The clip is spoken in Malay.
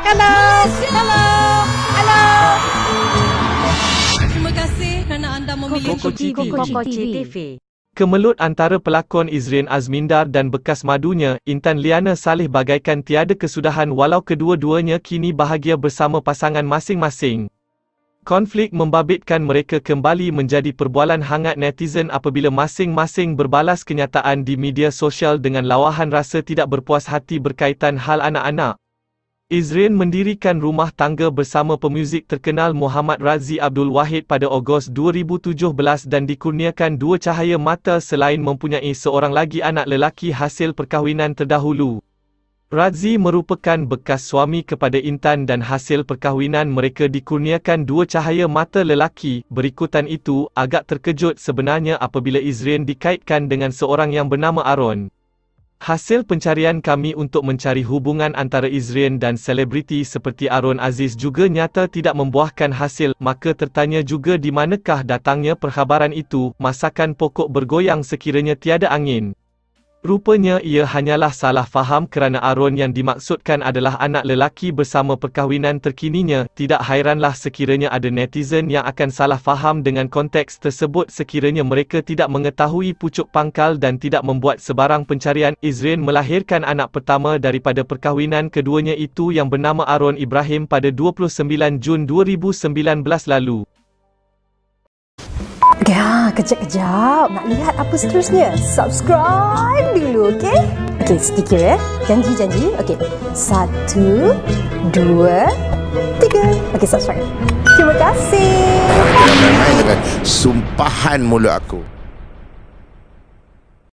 Hello. Hello. Hello. Terima kasih kerana anda memilih Koko TV. Kemelut antara pelakon Izrin Azmindar dan bekas madunya, Intan Liana Saleh bagaikan tiada kesudahan walau kedua-duanya kini bahagia bersama pasangan masing-masing. Konflik membabitkan mereka kembali menjadi perbualan hangat netizen apabila masing-masing berbalas kenyataan di media sosial dengan lawahan rasa tidak berpuas hati berkaitan hal anak-anak. Izrin mendirikan rumah tangga bersama pemuzik terkenal Muhammad Razi Abdul Wahid pada Ogos 2017 dan dikurniakan dua cahaya mata selain mempunyai seorang lagi anak lelaki hasil perkahwinan terdahulu. Razi merupakan bekas suami kepada Intan dan hasil perkahwinan mereka dikurniakan dua cahaya mata lelaki. Berikutan itu, agak terkejut sebenarnya apabila Izrin dikaitkan dengan seorang yang bernama Aaron. Hasil pencarian kami untuk mencari hubungan antara Izrin dan selebriti seperti Aaron Aziz juga nyata tidak membuahkan hasil, maka tertanya juga di manakah datangnya perkhabaran itu. Masakan pokok bergoyang sekiranya tiada angin. Rupanya ia hanyalah salah faham kerana Aaron yang dimaksudkan adalah anak lelaki bersama perkahwinan terkininya. Tidak hairanlah sekiranya ada netizen yang akan salah faham dengan konteks tersebut sekiranya mereka tidak mengetahui pucuk pangkal dan tidak membuat sebarang pencarian. Izrin melahirkan anak pertama daripada perkahwinan keduanya itu yang bernama Aaron Ibrahim pada 29 Jun 2019 lalu. Ya, kejap-kejap. Nak lihat apa seterusnya? Subscribe dulu, okey? Okey, sedikit ya. Janji. Okey. 1, 2, 3. Okey, subscribe. Terima kasih. Jangan main-main dengan sumpahan mulut aku.